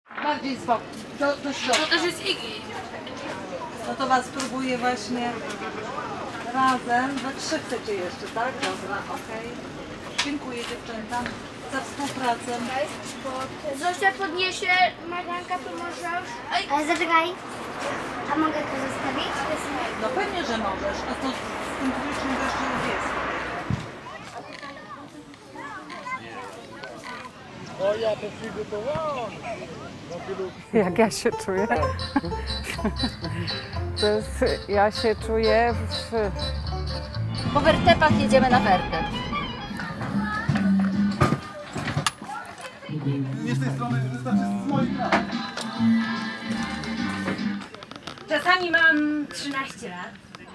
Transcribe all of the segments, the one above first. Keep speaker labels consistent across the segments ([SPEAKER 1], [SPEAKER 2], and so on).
[SPEAKER 1] Bardziej z boku. Do środka.
[SPEAKER 2] To też jest Iggy.
[SPEAKER 1] No to was spróbuję właśnie razem. We trzy chcecie jeszcze, tak? Dobra, okej. Dziękuję dziewczęta za współpracę.
[SPEAKER 3] Zosia podniesie, Marianka pomożesz. Ale zaczekaj. A mogę to zostawić?
[SPEAKER 1] No pewnie, że możesz. A to z tym trójczym jeszcze jest.
[SPEAKER 4] O, ja to przygotowałam.
[SPEAKER 5] Jak ja się czuję? To jest, ja się czuję
[SPEAKER 2] Po wertepach jedziemy na wertep.
[SPEAKER 4] Nie z tej strony, wystarczy z mojej prawej.
[SPEAKER 3] Czasami mam 13 lat.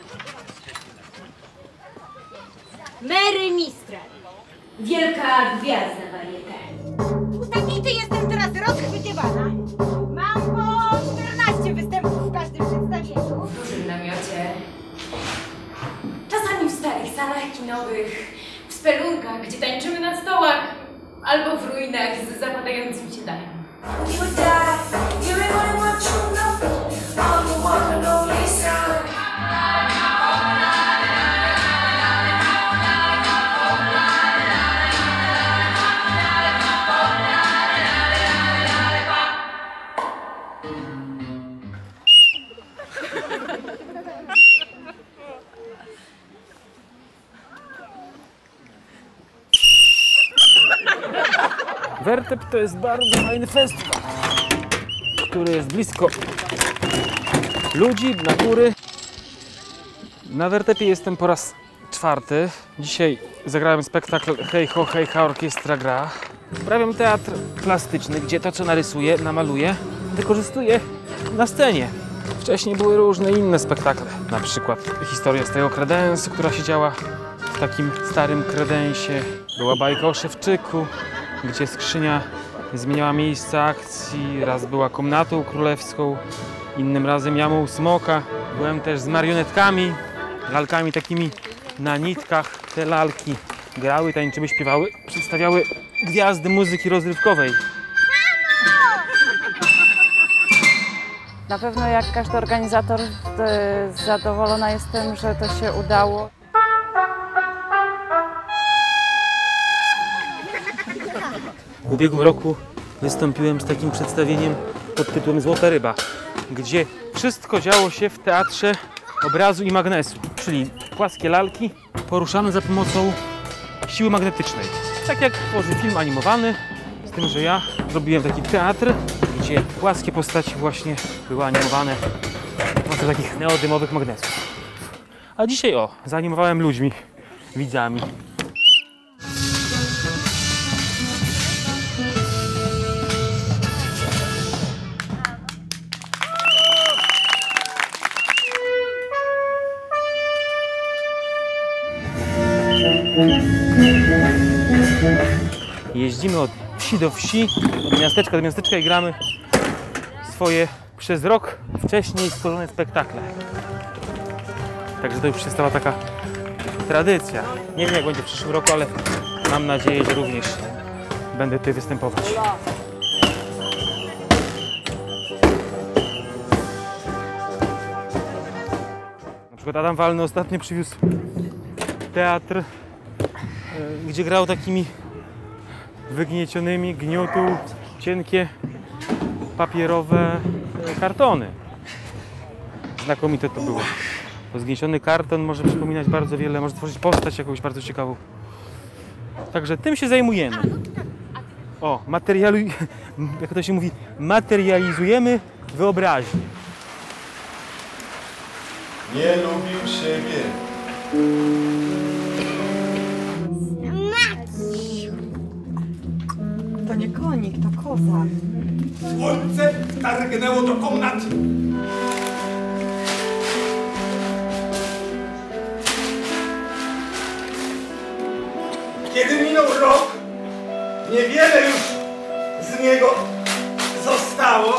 [SPEAKER 3] Mary Mistral. Wielka gwiazda wariety. U takiej ty jestem teraz rozchwytywana. Mam po 14 występów w każdym przedstawieniu.
[SPEAKER 6] W dużym namiocie. Czasami w starych salach kinowych, w spelunkach, gdzie tańczymy na stołach, albo w ruinach z zapadającym się dachem.
[SPEAKER 7] Wertep to jest bardzo fajny festiwal, który jest blisko ludzi, natury. Na Wertepie jestem po raz czwarty. Dzisiaj zagrałem spektakl Hej ho, hej ha, orkiestra gra. Uprawiam teatr plastyczny, gdzie to, co narysuję, namaluję, wykorzystuję na scenie. Wcześniej były różne inne spektakle, na przykład historia z tego kredensu, która się działa w takim starym kredensie. Była bajka o Szewczyku, gdzie skrzynia zmieniała miejsce akcji. Raz była komnatą królewską, innym razem jamą smoka. Byłem też z marionetkami, lalkami takimi na nitkach. Te lalki grały, tańczyły, śpiewały, przedstawiały gwiazdy muzyki rozrywkowej.
[SPEAKER 5] na pewno jak każdy organizator zadowolona jestem, że to się udało.
[SPEAKER 7] W ubiegłym roku wystąpiłem z takim przedstawieniem pod tytułem Złota Ryba, gdzie wszystko działo się w teatrze obrazu i magnesu, czyli płaskie lalki poruszane za pomocą siły magnetycznej. Tak jak tworzy film animowany, z tym, że ja zrobiłem taki teatr, gdzie płaskie postaci właśnie były animowane za pomocą takich neodymowych magnesów. A dzisiaj zaanimowałem ludźmi, widzami. Jeździmy od wsi do wsi, od miasteczka do miasteczka i gramy swoje przez rok wcześniej stworzone spektakle. Także to już się stała taka tradycja. Nie wiem jak będzie w przyszłym roku, ale mam nadzieję, że również będę tutaj występować. Na przykład Adam Walny ostatnio przywiózł teatr, gdzie grał takimi wygniecionymi, gniótu, cienkie, papierowe kartony. Znakomite to było. Bo zgnieciony karton może przypominać bardzo wiele, może tworzyć postać jakąś bardzo ciekawą. Także tym się zajmujemy. Jak to się mówi, materializujemy wyobraźnię.
[SPEAKER 4] Nie lubił siebie.
[SPEAKER 1] To nie konik, to koza.
[SPEAKER 4] Słońce targnęło do komnaty. Kiedy minął rok, niewiele już z niego zostało,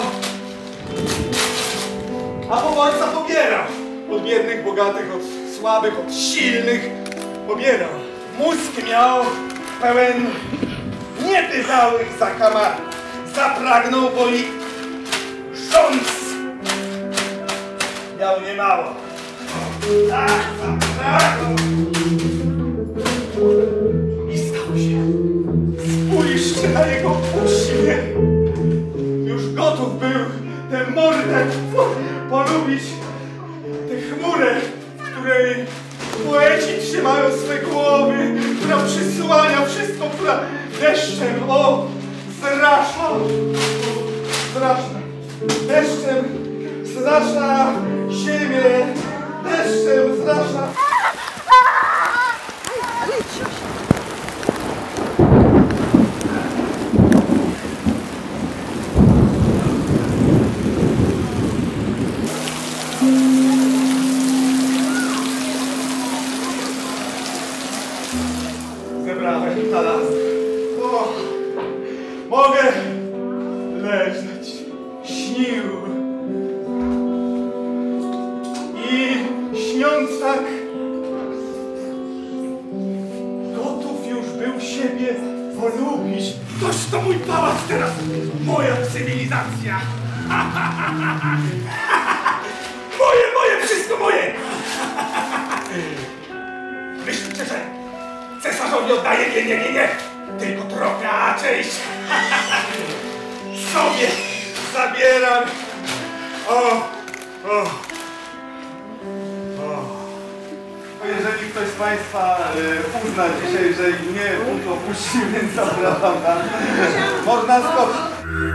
[SPEAKER 4] a powolca pobierał. Od biednych, bogatych, od słabych, od silnych pobierał. Mózg miał pełen niebywałych zakamarów. Zapragnął, bo i ksiądz miał niemało. Tak, tak. I stał się. Spójrzcie na jego uśmiech. Już gotów był tę mordę polubić. Tę chmurę, w której poeci trzymają swe głowy, która przysłania wszystko, która deszczem, zrasza. Deszczem zrasza ziemię, deszczem zrasza. Zebrałem talas. Mogę leżeć, śnił. I śniąc tak, gotów już był siebie polubić. Toż to mój pałac teraz, moja cywilizacja. Moje, wszystko moje. Myślicie, że cesarzowi oddaję? Nie. Tylko trochę, a część sobie zabieram. Jeżeli ktoś z Państwa uzna dzisiaj, że mnie punkt opuści, więc zapraszam tam. Można skoczyć.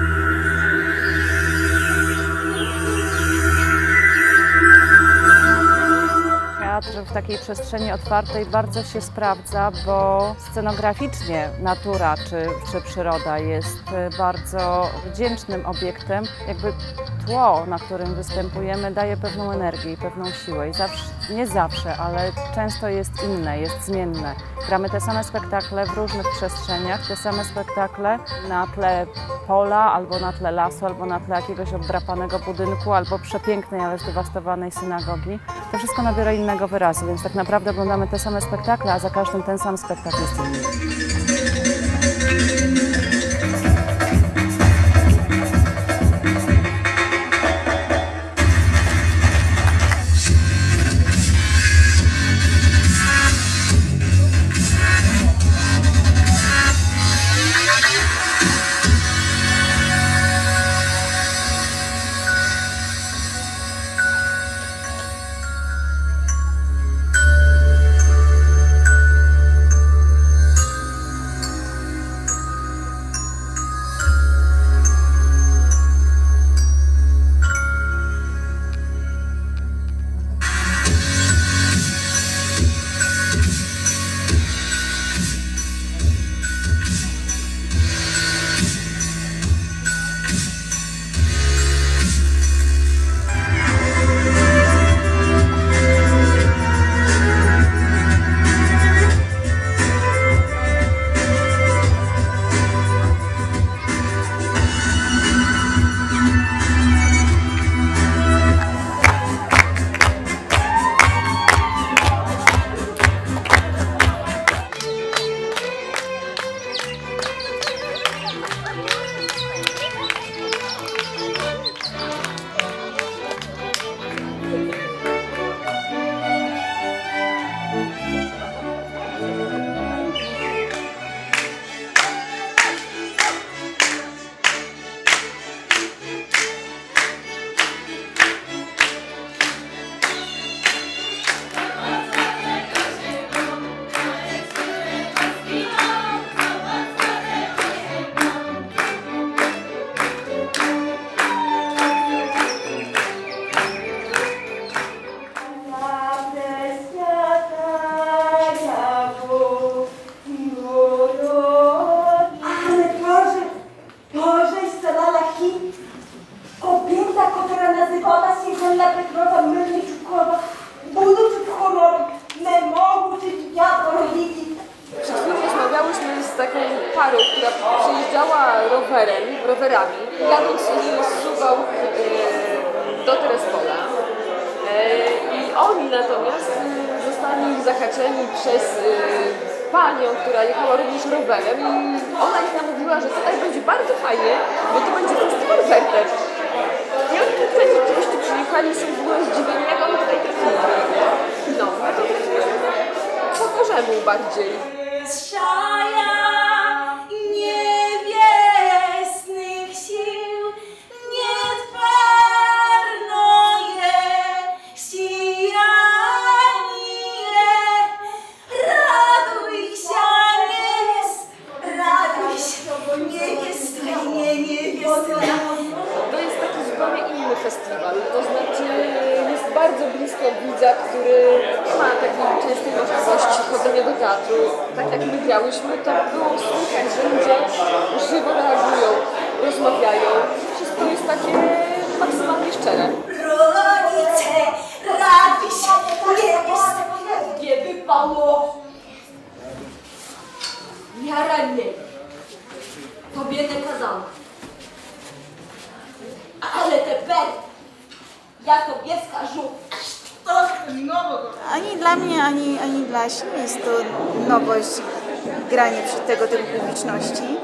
[SPEAKER 5] Teatr w takiej przestrzeni otwartej bardzo się sprawdza, bo scenograficznie natura czy przyroda jest bardzo wdzięcznym obiektem. Jakby tło, na którym występujemy, daje pewną energię i pewną siłę. I nie zawsze, ale często jest inne, jest zmienne. Gramy te same spektakle w różnych przestrzeniach, te same spektakle na tle pola, albo na tle lasu, albo na tle jakiegoś obdrapanego budynku, albo przepięknej, ale zdewastowanej synagogi. To wszystko nabiera innego wyrazu, więc tak naprawdę oglądamy te same spektakle, a za każdym ten sam spektakl jest inny.
[SPEAKER 8] parą, która przyjeżdżała rowerami, jadąc z Suwał do Terespola. I oni natomiast zostali zahaczeni przez panią, która jechała również rowerem i ona ich namówiła, że tutaj będzie bardzo fajnie, bo to będzie festiwal Wertep. I oni tutaj oczywiście przyjechali, są w ogóle zdziwieni, jak oni tutaj trafili. No, my to trafiliśmy po Bożemu bardziej.
[SPEAKER 3] Niebiesnych sił niedbarno jest сияние. Raduj się,
[SPEAKER 8] To jest taki zupełnie inny festiwal, to znaczy jest bardzo blisko widza, który nie ma takiej częstej możliwości chodzenia do teatru. Tak jak my grałyśmy, to było słychać, że ludzie żywo reagują, rozmawiają. Wszystko jest takie maksymalnie szczere.
[SPEAKER 3] Rodzice, raduj się, nie wypało. Ja rannie tobie nie kazałam. Ale teper, ja tobie skażu.
[SPEAKER 9] Ani dla mnie, ani dla Asi jest to nowość granie przy tego typu publiczności.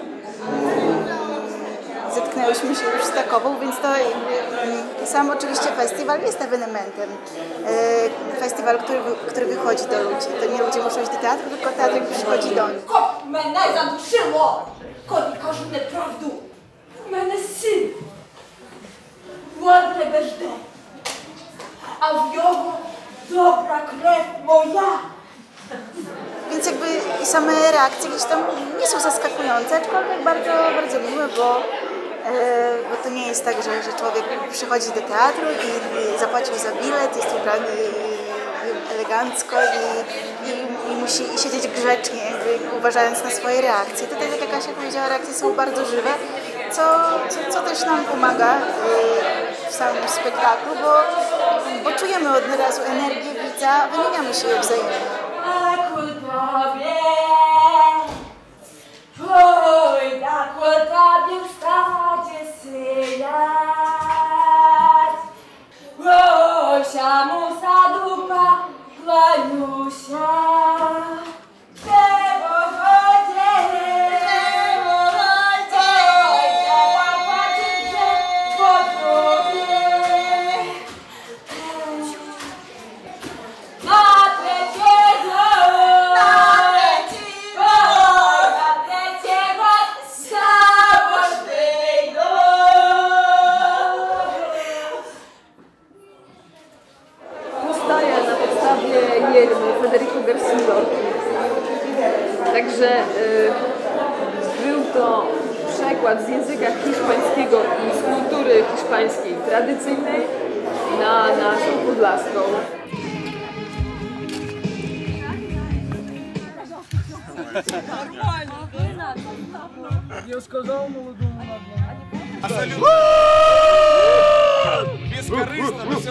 [SPEAKER 9] Zetknęłyśmy się już z takową, więc to sam oczywiście festiwal jest ewenementem. Festiwal, który wychodzi do ludzi. To nie ludzie muszą iść do teatru, tylko teatr przychodzi do nich.
[SPEAKER 3] Kop мене задушило, коли кажу неправду. У мене син. Вон тебе жде. А в його добра крев моя.
[SPEAKER 9] Więc jakby same reakcje gdzieś tam nie są zaskakujące, aczkolwiek bardzo, bardzo miłe, bo to nie jest tak, że człowiek przychodzi do teatru i zapłacił za bilet, jest ubrany elegancko i musi siedzieć grzecznie, jakby uważając na swoje reakcje. Tutaj, tak jak Kasia powiedziała, reakcje są bardzo żywe, co też nam pomaga w samym spektaklu, bo czujemy od razu energię widza, wymieniamy się wzajemnie.
[SPEAKER 3] Oj, tak tobie wstadzie syjać. Osia musa dupa, Klajusia. Drzewo wodzie, oj, trzeba patrzeć, że po tobie. Na trzeciego,
[SPEAKER 8] Powstaje na podstawie Jermy Federico Garcia Lorki. Także był to przekład z języka hiszpańskiego i z kultury hiszpańskiej tradycyjnej na naszą podlaską.
[SPEAKER 4] Бескорыстно, мы все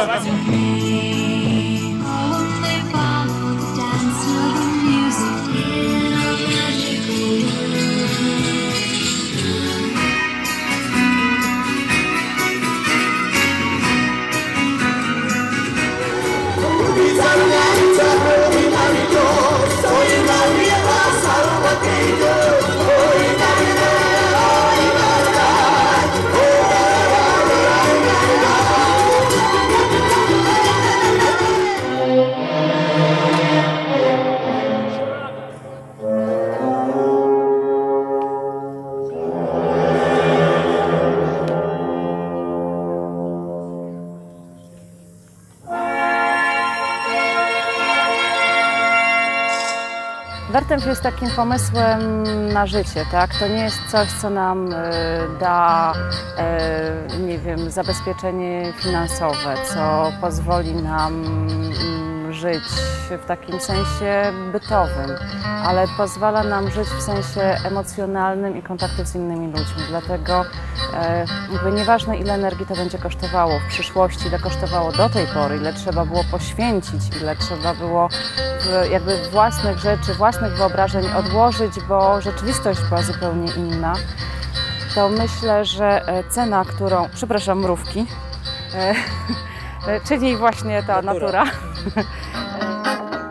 [SPEAKER 5] Wertep jest takim pomysłem na życie, tak? To nie jest coś, co nam da, nie wiem, zabezpieczenie finansowe, co pozwoli nam żyć w takim sensie bytowym, ale pozwala nam żyć w sensie emocjonalnym i kontaktu z innymi ludźmi. Dlatego jakby nieważne, ile energii to będzie kosztowało w przyszłości, ile kosztowało do tej pory, ile trzeba było poświęcić, ile trzeba było jakby własnych rzeczy, własnych wyobrażeń odłożyć, bo rzeczywistość była zupełnie inna, to myślę, że cena, którą, przepraszam, mrówki, czyli właśnie ta natura.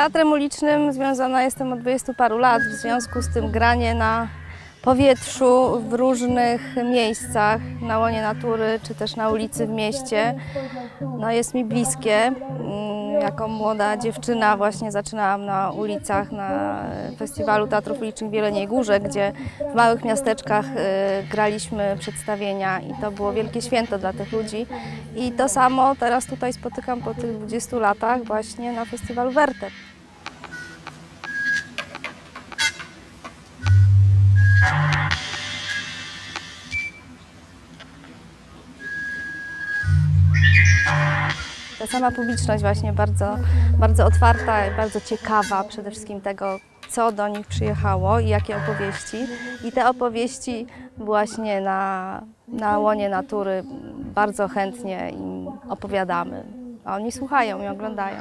[SPEAKER 10] teatrem ulicznym związana jestem od 20 paru lat, w związku z tym granie na powietrzu w różnych miejscach, na łonie natury czy też na ulicy w mieście, no jest mi bliskie. Jako młoda dziewczyna właśnie zaczynałam na ulicach, na Festiwalu Teatrów Ulicznych w Jeleniej Górze, gdzie w małych miasteczkach graliśmy przedstawienia i to było wielkie święto dla tych ludzi. I to samo teraz tutaj spotykam po tych 20 latach właśnie na Festiwalu Wertep. Ta sama publiczność właśnie bardzo otwarta i bardzo ciekawa przede wszystkim tego, co do nich przyjechało i jakie opowieści. I te opowieści właśnie na łonie natury bardzo chętnie im opowiadamy. A oni słuchają i oglądają.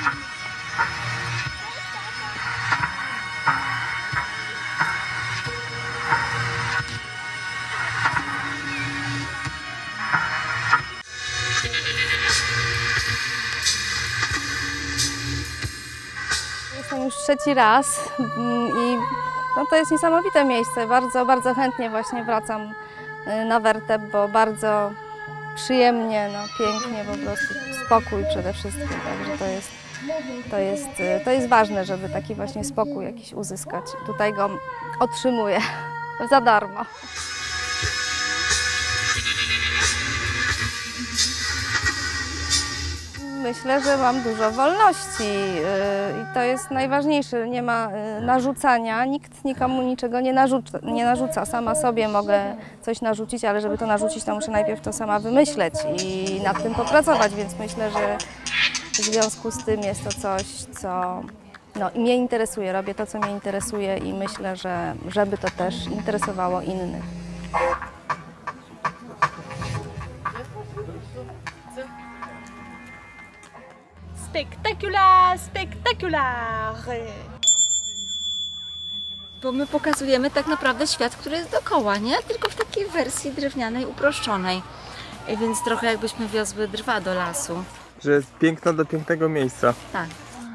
[SPEAKER 10] Jestem już trzeci raz i no to jest niesamowite miejsce. Bardzo chętnie właśnie wracam na Wertep, bo bardzo przyjemnie, no, pięknie, po prostu spokój przede wszystkim. Także to jest ważne, żeby taki właśnie spokój jakiś uzyskać. Tutaj go otrzymuję za darmo. Myślę, że mam dużo wolności i to jest najważniejsze. Nie ma narzucania, nikt nikomu niczego nie narzuca. Sama sobie mogę coś narzucić, ale żeby to narzucić, to muszę najpierw to sama wymyśleć i nad tym popracować, więc myślę, że w związku z tym jest to coś, co mnie interesuje. Robię to, co mnie interesuje i myślę, że żeby to też interesowało innych.
[SPEAKER 3] Spektakular, spektakular!
[SPEAKER 2] Bo my pokazujemy tak naprawdę świat, który jest dookoła, nie? Tylko w takiej wersji drewnianej, uproszczonej. I więc trochę jakbyśmy wiozły drwa do lasu.
[SPEAKER 11] Że jest piękno do pięknego miejsca.
[SPEAKER 2] Tak.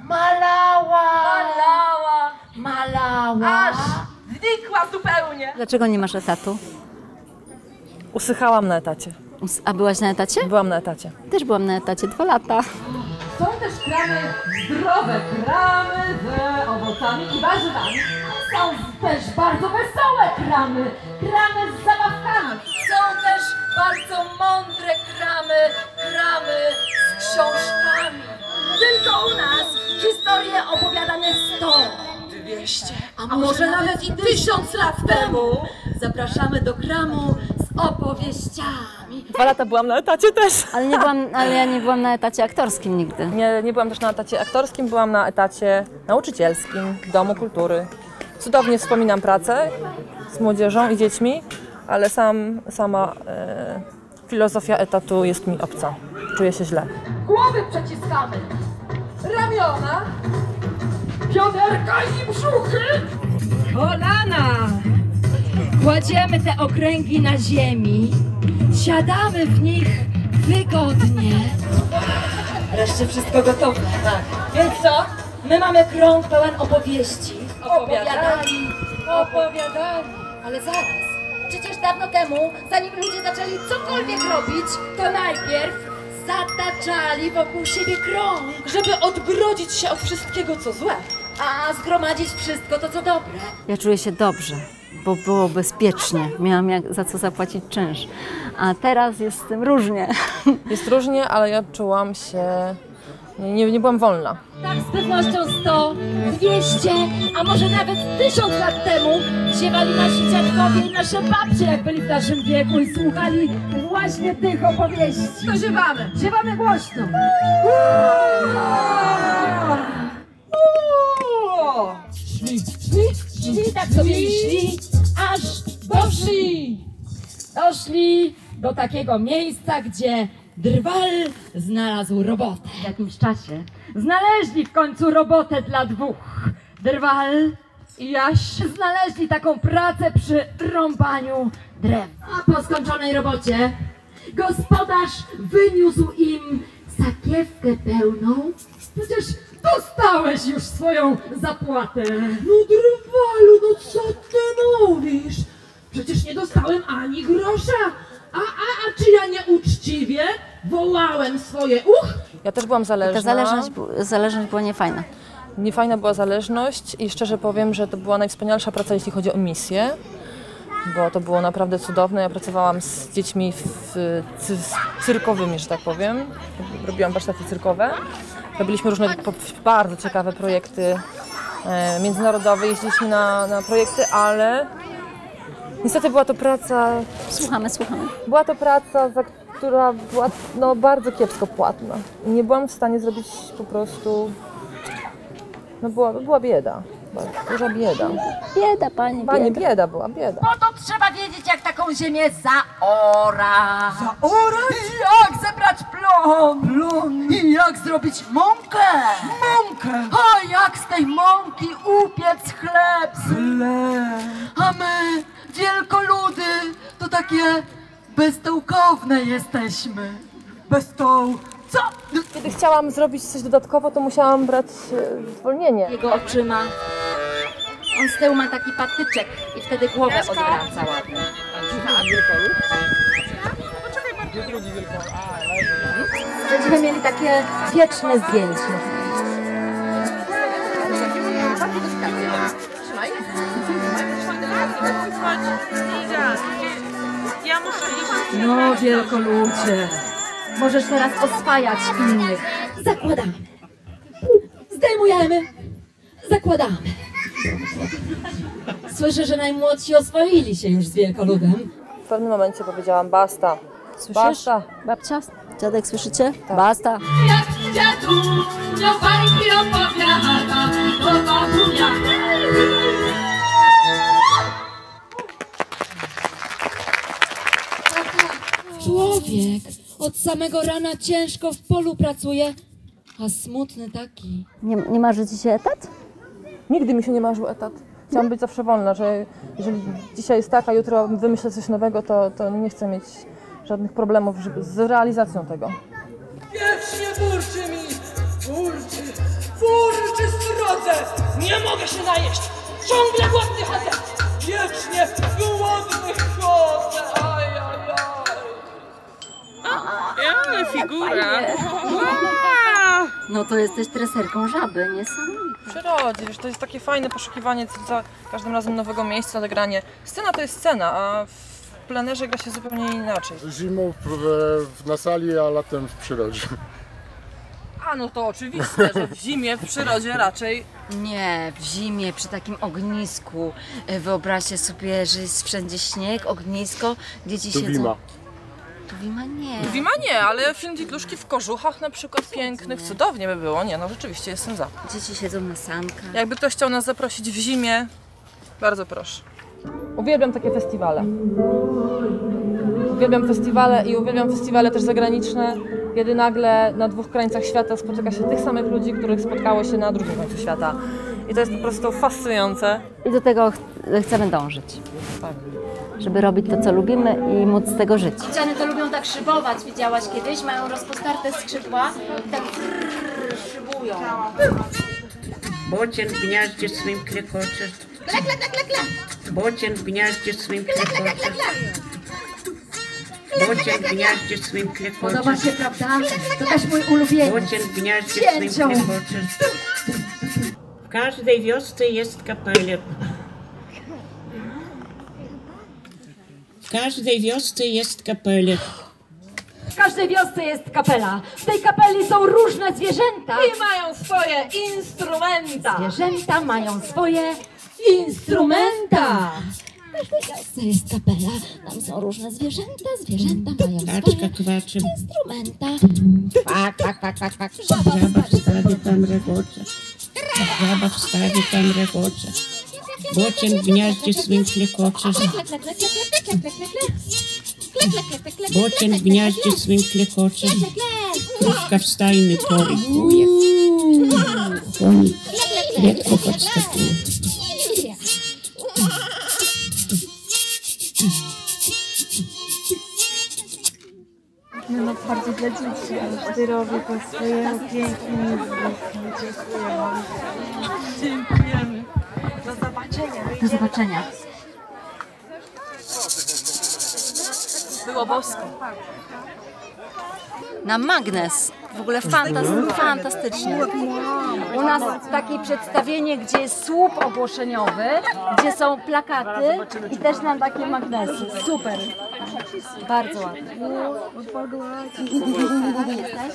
[SPEAKER 8] Malała! Aż wnikła zupełnie!
[SPEAKER 2] Dlaczego nie masz etatu?
[SPEAKER 12] Usychałam na etacie.
[SPEAKER 2] A byłaś na etacie?
[SPEAKER 12] Byłam na etacie.
[SPEAKER 2] Też byłam na etacie 2 lata.
[SPEAKER 8] Są też kramy zdrowe, kramy z owocami i warzywami. Są też bardzo wesołe kramy z zabawkami. Są też bardzo mądre kramy z książkami. Tylko u nas historie opowiadane 100, 200, a może nawet i 1000 lat temu. Zapraszamy do kramu z opowieściami.
[SPEAKER 12] 2 lata byłam na etacie też.
[SPEAKER 2] Ale ja nie byłam na etacie aktorskim nigdy.
[SPEAKER 12] Nie byłam też na etacie aktorskim, byłam na etacie nauczycielskim w Domu Kultury. Cudownie wspominam pracę z młodzieżą i dziećmi, ale sama filozofia etatu jest mi obca. Czuję się źle.
[SPEAKER 8] Głowy przeciskamy, ramiona, bioderka i brzuchy, kolana. Kładziemy te okręgi na ziemi, siadamy w nich wygodnie. Wreszcie wszystko gotowe. Tak. Więc co? My mamy krąg pełen opowieści. Opowiadali. Ale zaraz. Przecież dawno temu, zanim ludzie zaczęli cokolwiek robić, to najpierw zataczali wokół siebie krąg, żeby odgrodzić się od wszystkiego, co złe, a zgromadzić wszystko to, co dobre.
[SPEAKER 2] Ja czuję się dobrze, bo było bezpiecznie. Miałam za co zapłacić czynsz. A teraz jest z tym różnie.
[SPEAKER 12] Jest różnie, ale ja czułam się... Nie byłam wolna.
[SPEAKER 8] Tak z pewnością 100, 200, a może nawet 1000 lat temu ziewali nasi dziadkowie i nasze babcie, jak byli w naszym wieku i słuchali właśnie tych opowieści. To ziewamy! Ziewamy głośno! Szli, tak sobie i szli, aż doszli do takiego miejsca, gdzie Drwal znalazł robotę.
[SPEAKER 2] W jakimś czasie.
[SPEAKER 8] Znaleźli w końcu robotę dla 2. Drwal i Jaś znaleźli taką pracę przy rąbaniu drewna. A po skończonej robocie gospodarz wyniósł im sakiewkę pełną. Przecież
[SPEAKER 13] Dostałeś już swoją zapłatę. No drwalu, no co ty mówisz? Przecież nie dostałem ani grosza. A czy ja nieuczciwie wołałem swoje
[SPEAKER 12] Ja też byłam zależna.
[SPEAKER 2] Ta zależność była niefajna.
[SPEAKER 12] Niefajna była zależność i szczerze powiem, że to była najwspanialsza praca, jeśli chodzi o misję, bo to było naprawdę cudowne. Ja pracowałam z dziećmi cyrkowymi, że tak powiem. Robiłam warsztaty cyrkowe. Robiliśmy różne bardzo ciekawe projekty międzynarodowe, jeździliśmy na projekty, ale niestety była to praca...
[SPEAKER 2] Słuchamy.
[SPEAKER 12] Była to praca, która była bardzo kiepsko płatna. I nie byłam w stanie zrobić po prostu... była bieda. Duża bieda.
[SPEAKER 2] Bieda, pani,
[SPEAKER 12] bieda była, bieda.
[SPEAKER 3] No to trzeba wiedzieć, jak taką ziemię zaorać.
[SPEAKER 13] Zaorać?
[SPEAKER 3] Jak zebrać plon. I jak zrobić mąkę. A jak z tej mąki upiec chleb. A my, wielkoludy, to takie beztołkowne jesteśmy. Co?
[SPEAKER 12] Kiedy chciałam zrobić coś dodatkowo, to musiałam brać zwolnienie.
[SPEAKER 2] Jego oczyma. On z tyłu ma taki patyczek i wtedy głowę odwraca ładnie. Będziemy mieli takie wieczne zdjęcie.
[SPEAKER 13] No, wielkoludzie.
[SPEAKER 2] Możesz teraz oswajać innych. Zakładamy. Zdejmujemy. Zakładamy. Słyszę, że najmłodsi oswoili się już z wielkoludem.
[SPEAKER 12] W pewnym momencie powiedziałam basta.
[SPEAKER 2] Słyszysz?
[SPEAKER 12] Basta.
[SPEAKER 2] Babcia? Dziadek, słyszycie? Tak. Basta.
[SPEAKER 13] Jak dziadu, no bajki opowiada, to babunia.
[SPEAKER 14] Człowiek od samego rana ciężko w polu pracuje, a smutny taki.
[SPEAKER 2] Nie marzy ci się etat?
[SPEAKER 12] Nigdy mi się nie marzył etat. Chciałam być zawsze wolna, że jeżeli dzisiaj jest tak, a jutro wymyślę coś nowego, to nie chcę mieć żadnych problemów z realizacją tego.
[SPEAKER 13] Wiecznie burczy mi, burczy strodze. Nie mogę się najeść, ciągle głodny chodzę. Wiecznie głodny chodzę,
[SPEAKER 14] Ale figura.
[SPEAKER 2] No to jesteś treserką żaby, niesamowite.
[SPEAKER 12] W przyrodzie, wiesz, to jest takie fajne poszukiwanie za każdym razem nowego miejsca na granie. Scena to jest scena, a w plenerze gra się zupełnie inaczej.
[SPEAKER 15] Zimą na sali, a latem w przyrodzie.
[SPEAKER 12] A no to oczywiste, że w zimie, w przyrodzie raczej.
[SPEAKER 2] Nie, w zimie, przy takim ognisku. Wyobraźcie sobie, że jest wszędzie śnieg, ognisko, dzieci siedzą...
[SPEAKER 15] Wima.
[SPEAKER 2] Wima nie.
[SPEAKER 12] Wima nie, ale film Titluszki w kożuchach na przykład pięknych, cudownie by było. Nie, no rzeczywiście jestem za.
[SPEAKER 2] Dzieci siedzą na sankach.
[SPEAKER 12] Jakby ktoś chciał nas zaprosić w zimie, bardzo proszę. Uwielbiam takie festiwale. Uwielbiam festiwale i uwielbiam festiwale też zagraniczne, kiedy nagle na dwóch krańcach świata spotyka się tych samych ludzi, których spotkało się na drugim końcu świata. I to jest po prostu fascynujące.
[SPEAKER 2] I do tego chcemy dążyć.
[SPEAKER 12] Tak.
[SPEAKER 2] Żeby robić to, co lubimy i móc z tego żyć.
[SPEAKER 14] Dziewczyny to lubią tak szybować, widziałaś kiedyś? Mają rozpostarte skrzydła i tak szybują.
[SPEAKER 16] Bocian w gniaździe swym klekocze. Bocian w gniaździe swym klekocze. Bocian w gniaździe swym klekocze.
[SPEAKER 14] Podoba się, prawda? To też mój ulubieniec.
[SPEAKER 16] Bocian w gniaździe swym klekocze. W każdej wiosce jest kapelę. W każdej wiosce jest kapelę.
[SPEAKER 14] W każdej wiosce jest kapela. W tej kapeli są różne zwierzęta.
[SPEAKER 13] I mają swoje instrumenta.
[SPEAKER 14] Zwierzęta mają swoje instrumenta. W każdej wiosce jest kapela. Tam są różne zwierzęta. Zwierzęta mają swoje
[SPEAKER 16] Kwaczy.
[SPEAKER 14] instrumenta.
[SPEAKER 16] Kwak, kwak, kwak, kwak, kwak. Żaba w stawie tam regocze. Żaba w stawie tam regocze. Bocian w gniaździe swym klekocze. Bocian w gniaździe swym klekocze. Krówka w stajny porykuje. Konik lekko podskakuje.
[SPEAKER 10] bardziej dla dzieci, ale Ty robię po swojemu pięknym. Dziękujemy. Dziękujemy. Do zobaczenia.
[SPEAKER 2] Do zobaczenia.
[SPEAKER 10] Było bosko.
[SPEAKER 2] Na magnes. W ogóle fantastycznie. U nas takie przedstawienie, gdzie jest słup ogłoszeniowy, gdzie są plakaty i też nam takie magnesy. Super. Bardzo ładnie. Jesteś?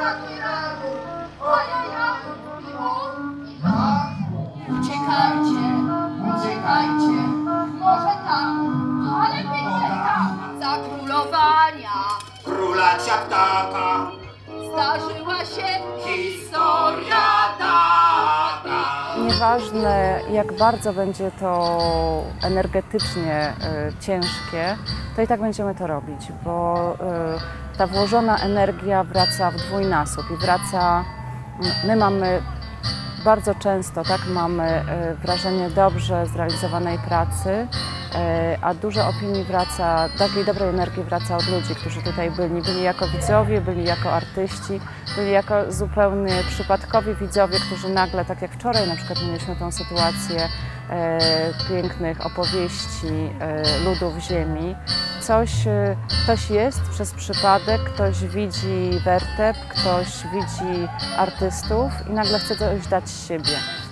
[SPEAKER 17] Uciekajcie, uciekajcie, może tam, ale byle tam, za królowania
[SPEAKER 18] Króla Ciaptaka
[SPEAKER 17] zdarzyła się historia taka.
[SPEAKER 5] Nieważne, jak bardzo będzie to energetycznie ciężkie, to i tak będziemy to robić, bo ta włożona energia wraca w dwójnasób i wraca, my mamy bardzo często, tak, mamy wrażenie dobrze zrealizowanej pracy, a dużo opinii wraca, takiej dobrej energii wraca od ludzi, którzy tutaj byli jako widzowie, byli jako artyści, byli jako zupełnie przypadkowi widzowie, którzy nagle, tak jak wczoraj na przykład mieliśmy tą sytuację pięknych opowieści ludów ziemi, ktoś jest przez przypadek, ktoś widzi wertep, ktoś widzi artystów i nagle chce coś dać z siebie.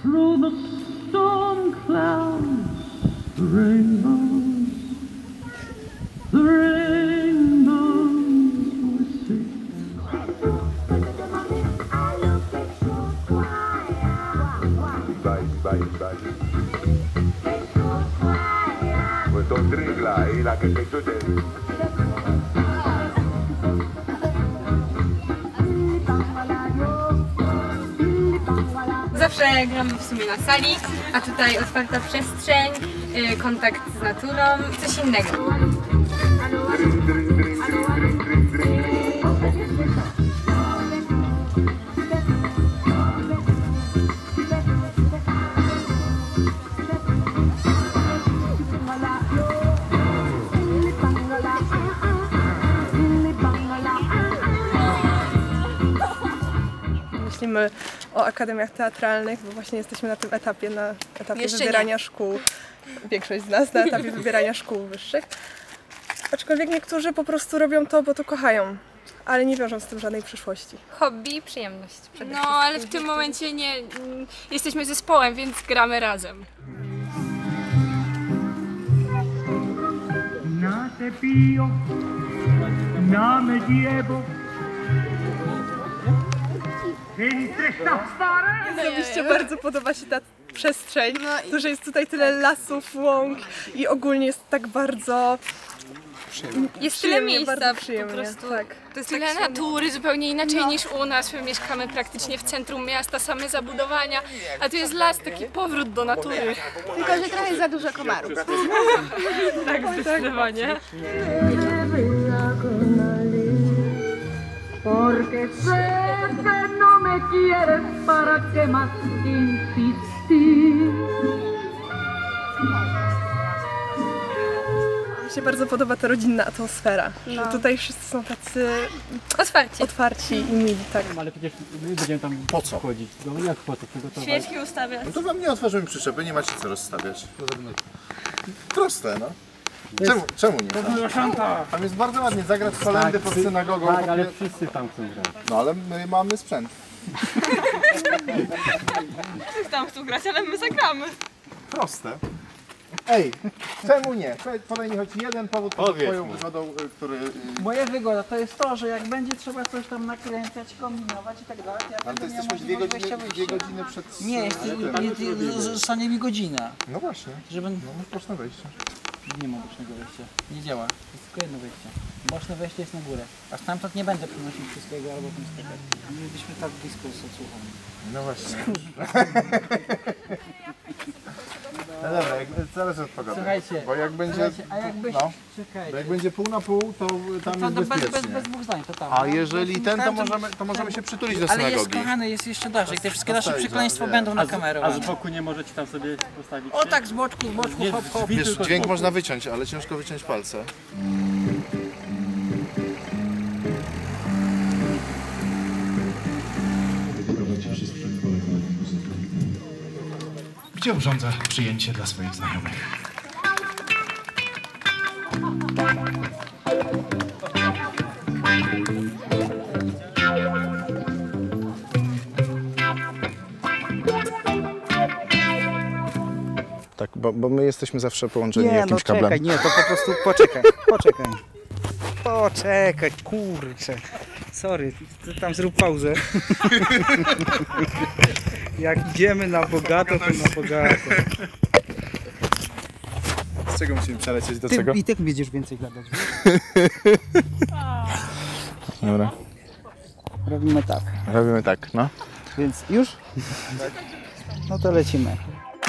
[SPEAKER 6] Zawsze gramy w sumie na sali, a tutaj otwarta przestrzeń, kontakt z naturą, coś innego.
[SPEAKER 8] Myślimy o akademiach teatralnych, bo właśnie jesteśmy na tym etapie, wybierania szkół. Większość z nas na etapie wybierania szkół wyższych. Aczkolwiek niektórzy po prostu robią to, bo to kochają, ale nie wiążą z tym żadnej przyszłości.
[SPEAKER 19] Hobby i przyjemność. No, ale w tym momencie nie jesteśmy zespołem, więc gramy razem.
[SPEAKER 20] Nace Pio, na medievo.
[SPEAKER 8] Osobiście bardzo podoba się ta przestrzeń, że jest tutaj tyle lasów, łąk i ogólnie jest tak bardzo
[SPEAKER 19] Jest tyle miejsca
[SPEAKER 8] po prostu. Tak.
[SPEAKER 19] To jest tyle natury, zupełnie inaczej niż u nas. My mieszkamy praktycznie w centrum miasta, same zabudowania, a tu jest las, taki powrót do natury.
[SPEAKER 10] Tylko, że trochę jest za dużo komarów.
[SPEAKER 19] Tak, zdecydowanie.
[SPEAKER 20] Porque sé que no me quieres, para qué más insistir.
[SPEAKER 8] Mi się bardzo podoba ta rodzinna atmosfera, że tutaj wszyscy są tacy otwarci i mili, tak.
[SPEAKER 21] Ale przecież my będziemy tam po co chodzić? No jak po co przygotować?
[SPEAKER 19] Świeczki ustawiać.
[SPEAKER 22] No to wam nie otworzymy przyczepy, nie macie co rozstawiać. Proste, no. Czemu nie? Tam jest bardzo ładnie, zagrać kolędy pod synagogą.
[SPEAKER 21] Tak, ale wszyscy tam chcą grać.
[SPEAKER 22] No ale my mamy sprzęt.
[SPEAKER 19] Wszyscy tam chcą grać, ale my zagramy.
[SPEAKER 22] Proste. Ej, czemu nie? Podaj mi choć jeden powód pod twoją wygodą, który...
[SPEAKER 23] Moja wygoda to jest to, że jak będzie trzeba coś tam nakręcać, kombinować i tak dalej, ja
[SPEAKER 22] Ale to
[SPEAKER 23] będę miał
[SPEAKER 22] jesteśmy
[SPEAKER 23] możliwość
[SPEAKER 22] 2 godziny przed...
[SPEAKER 23] Nie, zostanie mi godzina.
[SPEAKER 22] No właśnie.
[SPEAKER 23] Żeby...
[SPEAKER 22] No masz boczne wejście.
[SPEAKER 23] Nie ma bocznego wejścia. Nie działa. Jest tylko jedno wejście. Boczne wejście jest na górę. A stamtąd nie będę przynosił wszystkiego albo tym skakać. Mielibyśmy tak blisko z odsłuchami.
[SPEAKER 22] No właśnie. No dobra, zależy od pogody.
[SPEAKER 23] Słuchajcie,
[SPEAKER 22] bo jak będzie,
[SPEAKER 23] a jakbyś,
[SPEAKER 22] no,
[SPEAKER 23] czekajcie.
[SPEAKER 22] bo jak będzie pół na pół, to tam
[SPEAKER 23] to
[SPEAKER 22] jest bezpiecznie.
[SPEAKER 23] bez dwóch zdań, to tam.
[SPEAKER 22] A jeżeli ten, to możemy się przytulić do synagogi.
[SPEAKER 23] Ale jest, kochany, jest jeszcze dalej. Te wszystkie nasze przekleństwa będą na kamerę.
[SPEAKER 21] A z boku nie możecie tam sobie postawić?
[SPEAKER 23] O tak, z boczku, hop, hop.
[SPEAKER 22] Wiesz, dźwięk można wyciąć, ale ciężko wyciąć palce.
[SPEAKER 24] Gdzie urządza przyjęcie dla swoich znajomych?
[SPEAKER 22] Tak, bo my jesteśmy zawsze połączeni
[SPEAKER 23] Nie,
[SPEAKER 22] jakimś
[SPEAKER 23] no
[SPEAKER 22] kablem.
[SPEAKER 23] czekaj, nie, to po prostu poczekaj, kurczę.
[SPEAKER 1] Sorry, ty tam zrób pauzę. Jak idziemy na bogato, to na bogato.
[SPEAKER 22] Z czego musimy przelecieć, do
[SPEAKER 1] Ty
[SPEAKER 22] czego?
[SPEAKER 1] i tak będziesz więcej gadać.
[SPEAKER 22] Dobra.
[SPEAKER 1] Robimy tak.
[SPEAKER 22] Robimy tak, no.
[SPEAKER 1] Więc już? No to lecimy.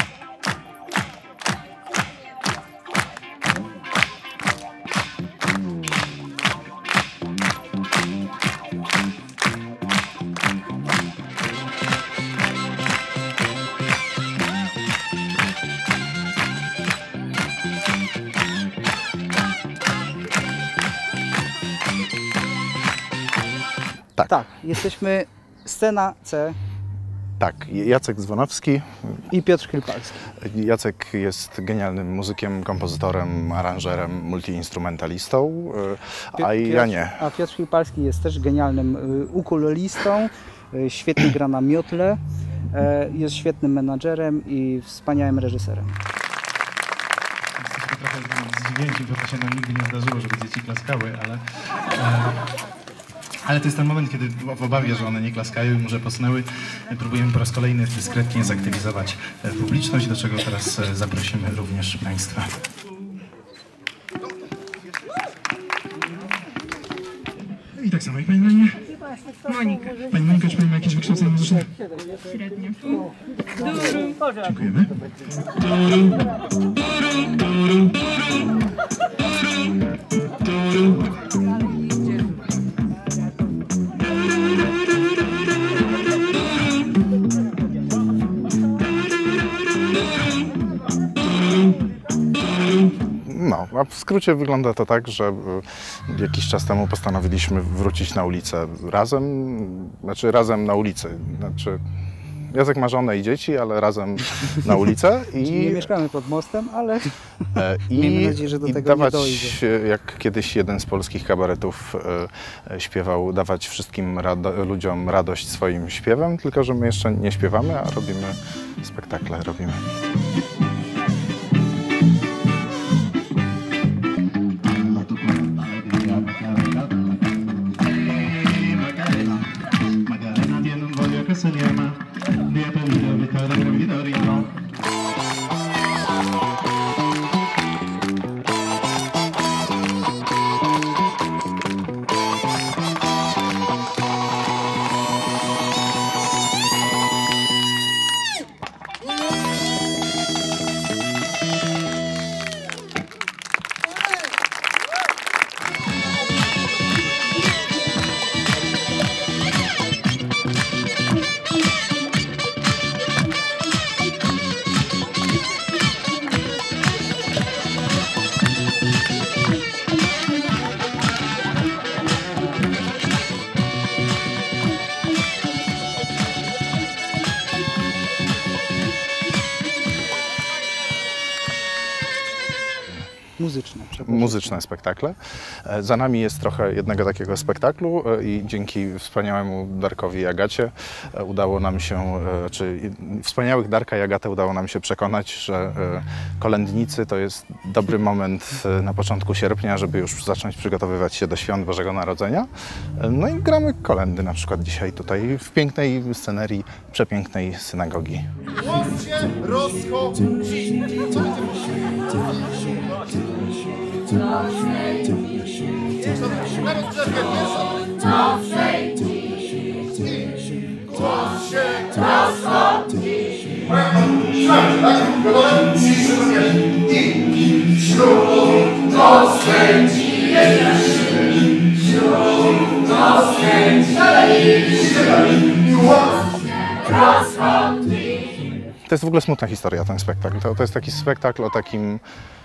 [SPEAKER 1] Tak, jesteśmy scena C.
[SPEAKER 22] Tak, Jacek Dzwonowski.
[SPEAKER 1] I Piotr Chylpalski.
[SPEAKER 22] Jacek jest genialnym muzykiem, kompozytorem, aranżerem, multiinstrumentalistą, a ja nie.
[SPEAKER 1] A Piotr Chylpalski jest też genialnym ukulelistą, świetnie gra na miotle, jest świetnym menadżerem i wspaniałym reżyserem.
[SPEAKER 24] Jesteśmy trochę zdziwieni, bo to się nam nigdy nie zdarzyło, żeby dzieci klaskały, ale to jest ten moment, kiedy w obawie, że one nie klaskają i może posnęły, próbujemy po raz kolejny dyskretnie zaktywizować publiczność, do czego teraz zaprosimy również Państwa. I tak samo jak Pani na imię?
[SPEAKER 19] Monika.
[SPEAKER 24] Pani Monika, czy Pani ma jakieś wykształcenie muzyczne?
[SPEAKER 19] Średnio.
[SPEAKER 24] Dziękujemy.
[SPEAKER 22] No, a w skrócie wygląda to tak, że jakiś czas temu postanowiliśmy wrócić na ulicę razem na ulicy. Jacek ma żonę i dzieci, ale razem na ulicę.
[SPEAKER 1] Nie mieszkamy pod mostem, ale miejmy nadzieję, że do tego nie dojdzie.
[SPEAKER 22] Jak kiedyś jeden z polskich kabaretów śpiewał, dawać wszystkim ludziom radość swoim śpiewem, tylko że my jeszcze nie śpiewamy, a robimy spektakle. Muzyczne spektakle. Za nami jest trochę jednego takiego spektaklu i dzięki wspaniałemu Darkowi i Agacie udało nam się, wspaniałych Darka i Agatę udało nam się przekonać, że kolędnicy to jest dobry moment na początku sierpnia, żeby już zacząć przygotowywać się do świąt Bożego Narodzenia. No i gramy kolędy na przykład dzisiaj tutaj w pięknej scenerii przepięknej synagogi.
[SPEAKER 18] Głos się rozchodzi. Co na rozgrzewkę głos się rozchodzi. I ślub nos kręci, ślub nos kręci, głos się rozchodzi.
[SPEAKER 22] To jest w ogóle smutna historia, ten spektakl. To jest taki spektakl o takim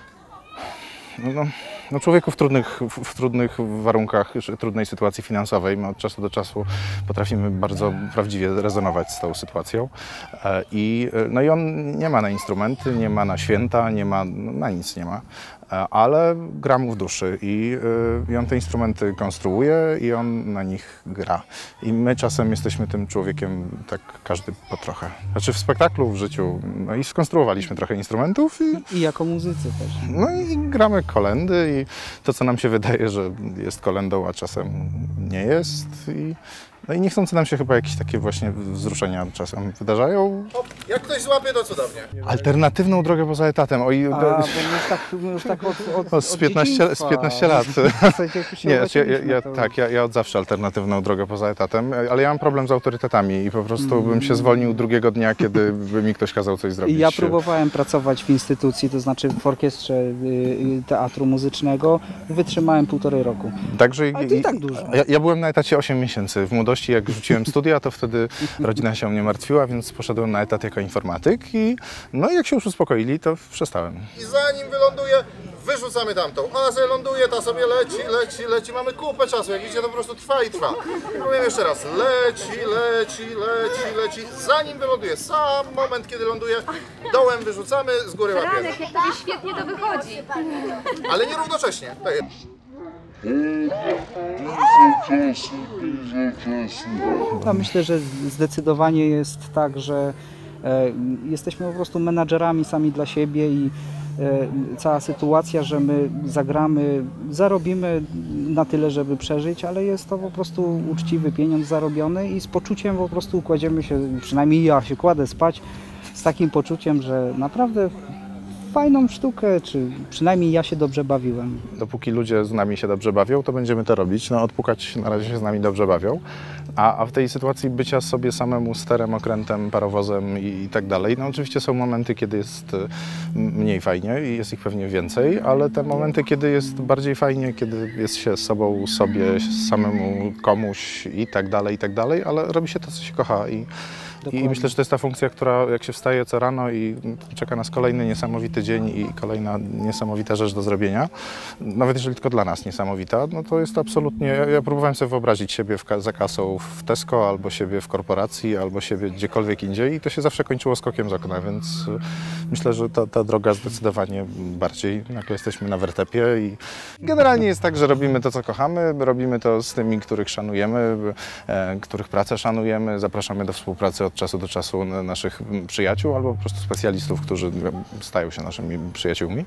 [SPEAKER 22] człowieku w trudnych warunkach, trudnej sytuacji finansowej. My od czasu do czasu potrafimy bardzo prawdziwie rezonować z tą sytuacją. I on nie ma na instrumenty, nie ma na święta, nie ma, na nic nie ma. ale gra mu w duszy i on te instrumenty konstruuje i on na nich gra. I my czasem jesteśmy tym człowiekiem, tak każdy po trochę. Znaczy w spektaklu, w życiu, no i skonstruowaliśmy trochę instrumentów.
[SPEAKER 1] I jako muzycy też.
[SPEAKER 22] No i gramy kolendy i to, co nam się wydaje, że jest kolendą, a czasem nie jest. No i niechcący nam się chyba jakieś takie właśnie wzruszenia czasem wydarzają.
[SPEAKER 4] Jak ktoś złapie, to cudownie.
[SPEAKER 22] Alternatywną drogę poza etatem.
[SPEAKER 1] Bo już tak
[SPEAKER 22] z 15 lat. Ja od zawsze alternatywną drogę poza etatem, ale ja mam problem z autorytetami i po prostu bym się zwolnił drugiego dnia, kiedy by mi ktoś kazał coś zrobić.
[SPEAKER 1] Ja próbowałem pracować w instytucji, to znaczy w orkiestrze teatru muzycznego. Wytrzymałem 1,5 roku.
[SPEAKER 22] Także
[SPEAKER 1] ale to i tak dużo.
[SPEAKER 22] Ja byłem na etacie 8 miesięcy. W młodości, jak rzuciłem studia, to wtedy rodzina się o mnie martwiła, więc poszedłem na etat jako informatyk i no i jak się już uspokoili, to przestałem.
[SPEAKER 4] I zanim wyląduje, wyrzucamy tamtą. Ona sobie ląduje, ta sobie leci. Mamy kupę czasu, jak widzicie, to po prostu trwa i trwa. Powiem jeszcze raz, leci. Zanim wyląduje, sam moment, kiedy ląduje, dołem wyrzucamy, z góry łapiemy.
[SPEAKER 2] Franek, jak tobie świetnie to wychodzi.
[SPEAKER 4] Ale nie równocześnie. Tak jest.
[SPEAKER 1] No, myślę, że zdecydowanie jest tak, że jesteśmy po prostu menadżerami sami dla siebie i cała sytuacja, że my zagramy, zarobimy na tyle, żeby przeżyć, ale jest to po prostu uczciwy pieniądz zarobiony i z poczuciem po prostu kładziemy się, przynajmniej ja się kładę spać z takim poczuciem, że naprawdę fajną sztukę, czy przynajmniej ja się dobrze bawiłem.
[SPEAKER 22] Dopóki ludzie z nami się dobrze bawią, to będziemy to robić. No odpukać na razie się z nami dobrze bawią, a w tej sytuacji bycia sobie samemu sterem, okrętem, parowozem i tak dalej, no oczywiście są momenty, kiedy jest mniej fajnie i jest ich pewnie więcej, ale te momenty, kiedy jest bardziej fajnie, kiedy jest się sobą, sobie, samemu, komuś i tak dalej, ale robi się to, co się kocha i myślę, że to jest ta funkcja, która jak się wstaje co rano i czeka nas kolejny niesamowity dzień i kolejna niesamowita rzecz do zrobienia, nawet jeżeli tylko dla nas niesamowita, no to jest absolutnie, ja próbowałem sobie wyobrazić siebie za kasą w Tesco, albo siebie w korporacji, albo siebie gdziekolwiek indziej i to się zawsze kończyło skokiem z okna, więc myślę, że ta droga zdecydowanie bardziej, nagle jesteśmy na wertepie i generalnie jest tak, że robimy to, co kochamy, robimy to z tymi, których szanujemy, których pracę szanujemy, zapraszamy do współpracy od czasu do czasu naszych przyjaciół albo po prostu specjalistów, którzy stają się naszymi przyjaciółmi.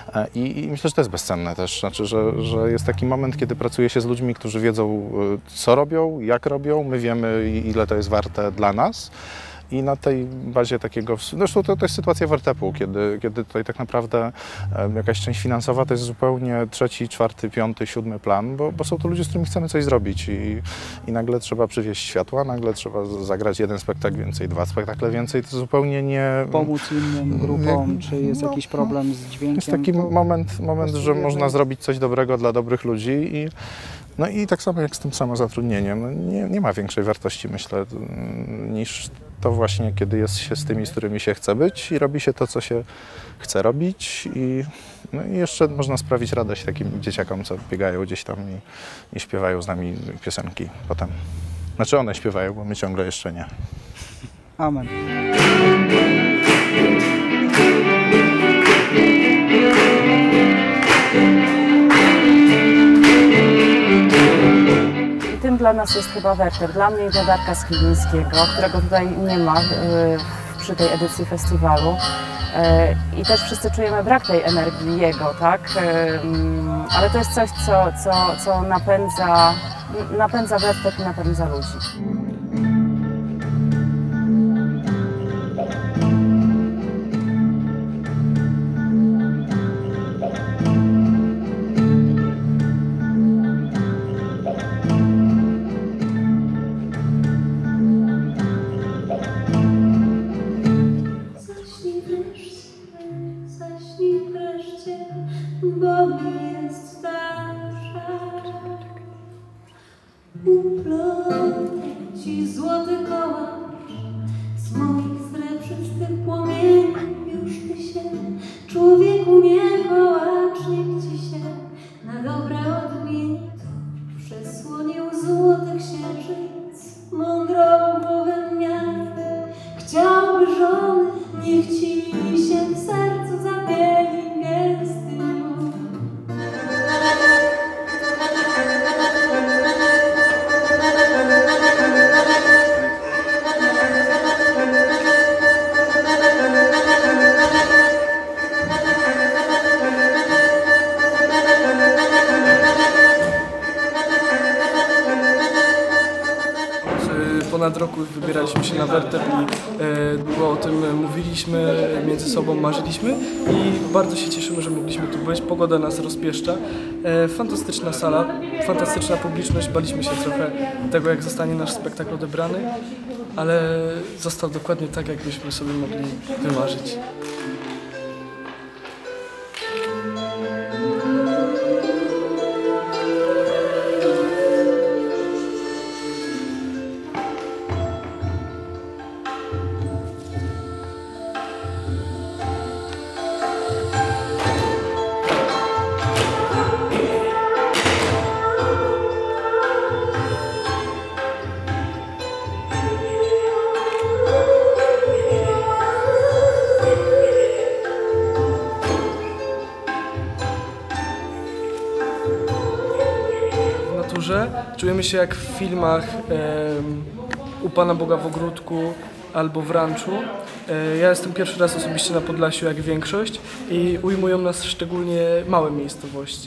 [SPEAKER 22] I myślę, że to jest bezcenne też. Znaczy, że jest taki moment, kiedy pracuje się z ludźmi, którzy wiedzą, co robią, jak robią, my wiemy, ile to jest warte dla nas. I na tej bazie takiego, zresztą to jest sytuacja wertepu, kiedy tutaj tak naprawdę jakaś część finansowa to jest zupełnie 3., 4., 5., 7. plan, bo są to ludzie, z którymi chcemy coś zrobić i nagle trzeba przywieźć światła, nagle trzeba zagrać 1 spektakl więcej, 2 spektakle więcej, to zupełnie nie...
[SPEAKER 1] Pomóc innym grupom, czy jest jakiś problem z dźwiękiem.
[SPEAKER 22] Jest taki moment, że można zrobić coś dobrego dla dobrych ludzi no i tak samo jak z tym samozatrudnieniem, no nie ma większej wartości, myślę, niż to właśnie, kiedy jest się z tymi, z którymi się chce być i robi się to, co się chce robić i jeszcze można sprawić radość takim dzieciakom, co biegają gdzieś tam i śpiewają z nami piosenki potem. Znaczy one śpiewają, bo my ciągle jeszcze nie.
[SPEAKER 1] Amen.
[SPEAKER 5] Tym dla nas jest chyba werter, dla mnie i dla Darka Schilińskiego, którego tutaj nie ma przy tej edycji festiwalu. I też wszyscy czujemy brak tej energii jego, tak? Ale to jest coś, co napędza werter i napędza ludzi.
[SPEAKER 18] Bo mi jest tak żal. Upląję ci złoty kołasz z moich srebrzystych płomieni. Już ty się, człowieku, nie kołacz, niech ci się na dobre odmieni. Przesłonił złoty księżyc mądrą głowę miarę. Chciałby żony, niech ci się w sercu zapieli gęsty mur.
[SPEAKER 3] ponad roku wybieraliśmy się na wertep i długo o tym mówiliśmy, między sobą marzyliśmy i bardzo się cieszymy, że mogliśmy tu być. Pogoda nas rozpieszcza. Fantastyczna sala, fantastyczna publiczność. Baliśmy się trochę tego, jak zostanie nasz spektakl odebrany, ale został dokładnie tak, jakbyśmy sobie mogli wymarzyć. Czujemy się jak w filmach U Pana Boga w ogródku albo w ranczu. Ja jestem pierwszy raz osobiście na Podlasiu jak większość i ujmują nas szczególnie małe miejscowości.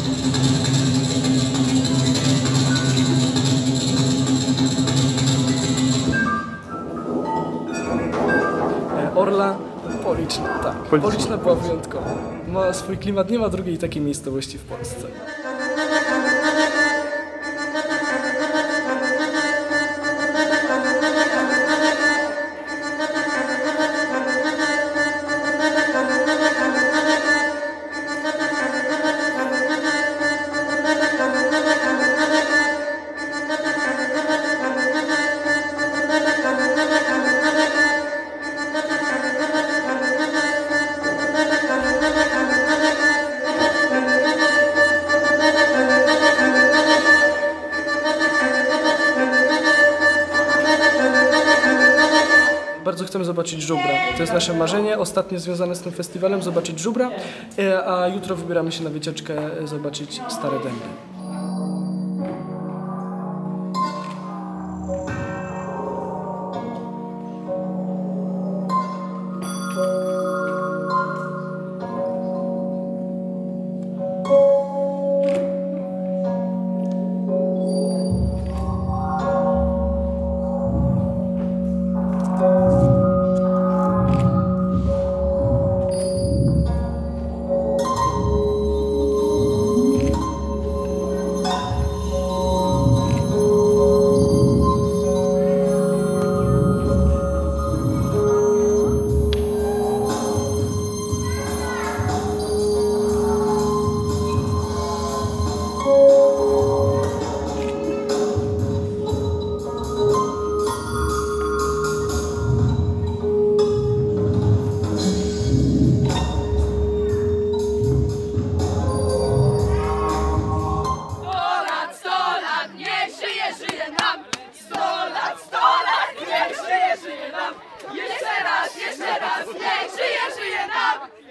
[SPEAKER 3] Orla Policzna, tak. Policzna była wyjątkowa. Ma swój klimat, nie ma drugiej takiej miejscowości w Polsce. Bardzo chcemy zobaczyć żubra. To jest nasze marzenie, ostatnio związane z tym festiwalem, zobaczyć żubra, a jutro wybieramy się na wycieczkę zobaczyć Stare Dęby.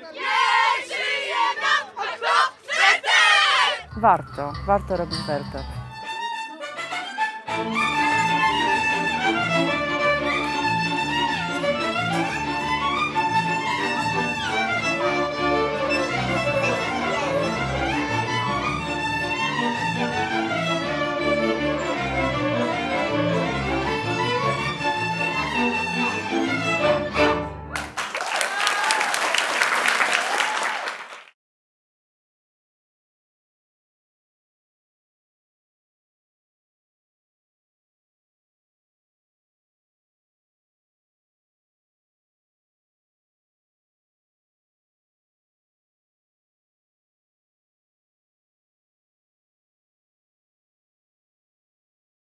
[SPEAKER 5] Warto robić wertep.